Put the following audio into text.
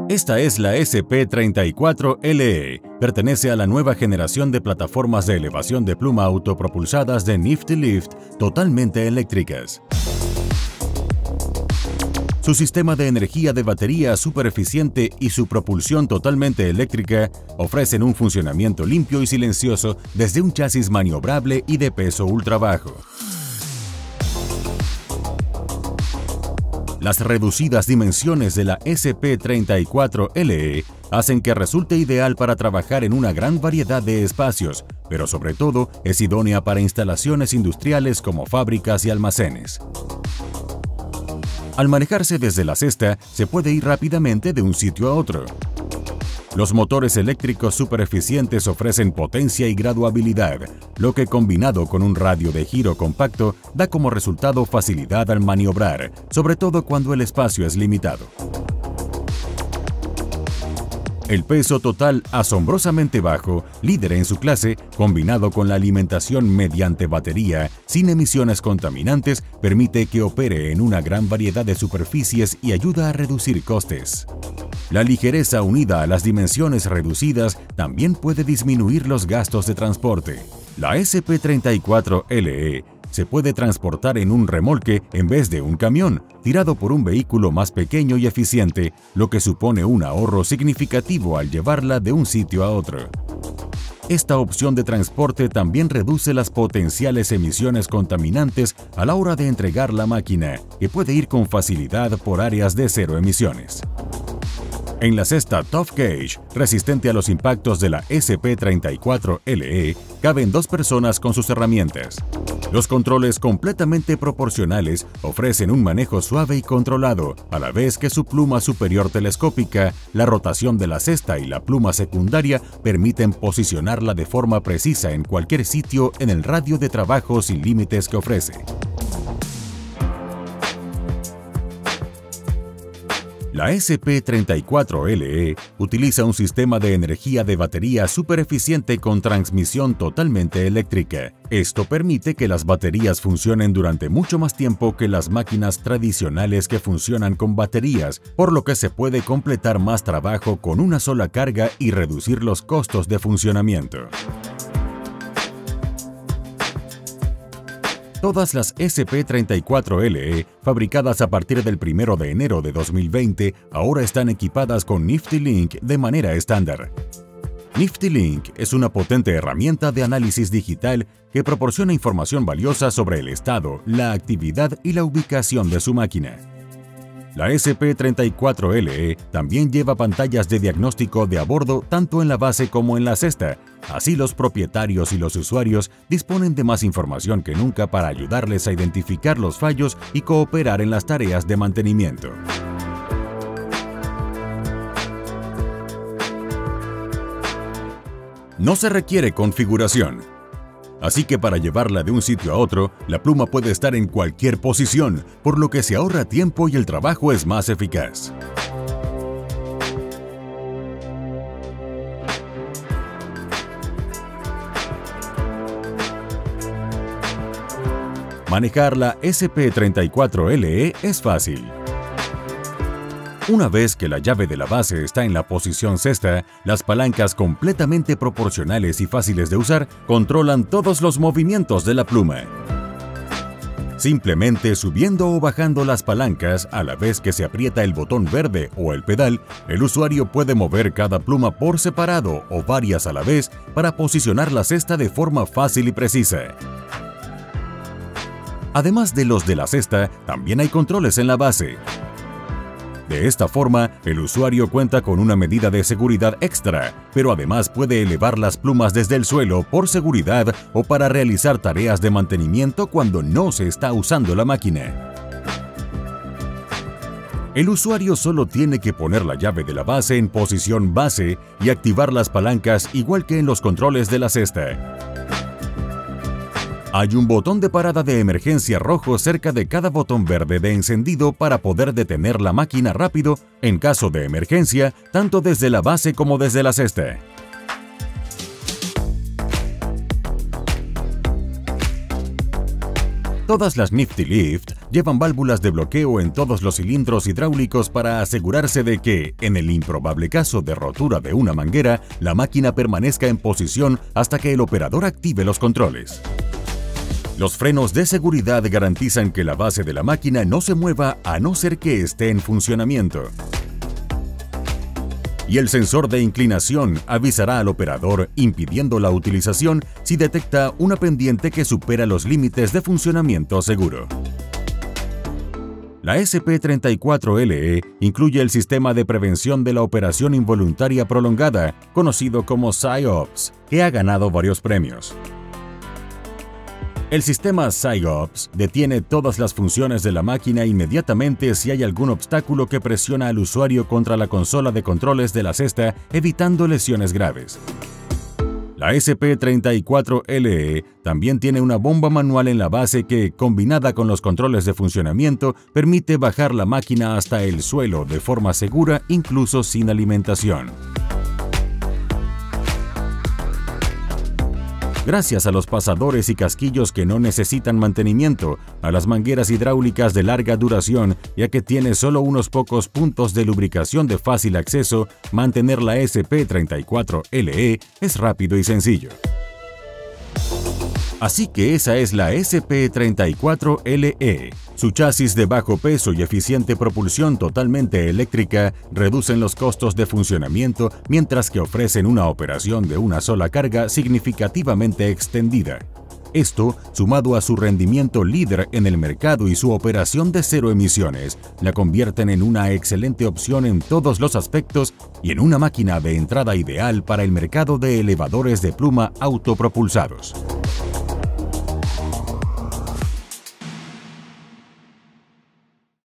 Esta es la SP34LE. Pertenece a la nueva generación de plataformas de elevación de pluma autopropulsadas de Nifty Lift totalmente eléctricas. Su sistema de energía de batería súper eficiente y su propulsión totalmente eléctrica ofrecen un funcionamiento limpio y silencioso desde un chasis maniobrable y de peso ultra bajo. Las reducidas dimensiones de la SP34LE hacen que resulte ideal para trabajar en una gran variedad de espacios, pero sobre todo es idónea para instalaciones industriales como fábricas y almacenes. Al manejarse desde la cesta, se puede ir rápidamente de un sitio a otro. Los motores eléctricos súper eficientes ofrecen potencia y graduabilidad, lo que combinado con un radio de giro compacto da como resultado facilidad al maniobrar, sobre todo cuando el espacio es limitado. El peso total asombrosamente bajo, líder en su clase, combinado con la alimentación mediante batería sin emisiones contaminantes, permite que opere en una gran variedad de superficies y ayuda a reducir costes. La ligereza unida a las dimensiones reducidas también puede disminuir los gastos de transporte. La SP34LE se puede transportar en un remolque en vez de un camión, tirado por un vehículo más pequeño y eficiente, lo que supone un ahorro significativo al llevarla de un sitio a otro. Esta opción de transporte también reduce las potenciales emisiones contaminantes a la hora de entregar la máquina, que puede ir con facilidad por áreas de cero emisiones. En la cesta Tough Gauge, resistente a los impactos de la SP34LE, caben 2 personas con sus herramientas. Los controles completamente proporcionales ofrecen un manejo suave y controlado, a la vez que su pluma superior telescópica, la rotación de la cesta y la pluma secundaria permiten posicionarla de forma precisa en cualquier sitio en el radio de trabajo sin límites que ofrece. La SP34LE utiliza un sistema de energía de batería súper eficiente con transmisión totalmente eléctrica. Esto permite que las baterías funcionen durante mucho más tiempo que las máquinas tradicionales que funcionan con baterías, por lo que se puede completar más trabajo con una sola carga y reducir los costos de funcionamiento. Todas las SP34LE fabricadas a partir del 1 de enero de 2020 ahora están equipadas con Nifty Link de manera estándar. Nifty Link es una potente herramienta de análisis digital que proporciona información valiosa sobre el estado, la actividad y la ubicación de su máquina. La SP34LE también lleva pantallas de diagnóstico de a bordo tanto en la base como en la cesta. Así los propietarios y los usuarios disponen de más información que nunca para ayudarles a identificar los fallos y cooperar en las tareas de mantenimiento. No se requiere configuración. Así que para llevarla de un sitio a otro, la pluma puede estar en cualquier posición, por lo que se ahorra tiempo y el trabajo es más eficaz. Manejar la SP34LE es fácil. Una vez que la llave de la base está en la posición cesta, las palancas completamente proporcionales y fáciles de usar controlan todos los movimientos de la pluma. Simplemente subiendo o bajando las palancas a la vez que se aprieta el botón verde o el pedal, el usuario puede mover cada pluma por separado o varias a la vez para posicionar la cesta de forma fácil y precisa. Además de los de la cesta, también hay controles en la base. De esta forma, el usuario cuenta con una medida de seguridad extra, pero además puede elevar las plumas desde el suelo por seguridad o para realizar tareas de mantenimiento cuando no se está usando la máquina. El usuario solo tiene que poner la llave de la base en posición base y activar las palancas igual que en los controles de la cesta. Hay un botón de parada de emergencia rojo cerca de cada botón verde de encendido para poder detener la máquina rápido en caso de emergencia, tanto desde la base como desde la cesta. Todas las Nifty Lift llevan válvulas de bloqueo en todos los cilindros hidráulicos para asegurarse de que, en el improbable caso de rotura de una manguera, la máquina permanezca en posición hasta que el operador active los controles. Los frenos de seguridad garantizan que la base de la máquina no se mueva a no ser que esté en funcionamiento. Y el sensor de inclinación avisará al operador impidiendo la utilización si detecta una pendiente que supera los límites de funcionamiento seguro. La SP34LE incluye el sistema de prevención de la operación involuntaria prolongada, conocido como SIOPS, que ha ganado varios premios. El sistema SIOPS detiene todas las funciones de la máquina inmediatamente si hay algún obstáculo que presiona al usuario contra la consola de controles de la cesta, evitando lesiones graves. La SP34LE también tiene una bomba manual en la base que, combinada con los controles de funcionamiento, permite bajar la máquina hasta el suelo de forma segura, incluso sin alimentación. Gracias a los pasadores y casquillos que no necesitan mantenimiento, a las mangueras hidráulicas de larga duración, ya que tiene solo unos pocos puntos de lubricación de fácil acceso, mantener la SP34LE es rápido y sencillo. Así que esa es la SP34LE. Su chasis de bajo peso y eficiente propulsión totalmente eléctrica reducen los costos de funcionamiento mientras que ofrecen una operación de una sola carga significativamente extendida. Esto, sumado a su rendimiento líder en el mercado y su operación de cero emisiones, la convierten en una excelente opción en todos los aspectos y en una máquina de entrada ideal para el mercado de elevadores de pluma autopropulsados.